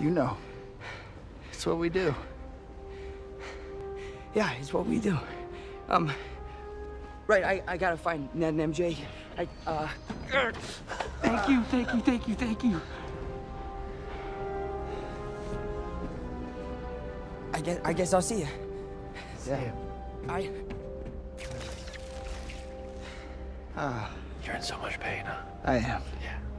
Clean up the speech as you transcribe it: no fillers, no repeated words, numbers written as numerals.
You know. It's what we do. Yeah, it's what we do. Right, I gotta find Ned and MJ. Thank you. I guess I'll see you. Yeah. I... You're in so much pain, huh? I am. Yeah.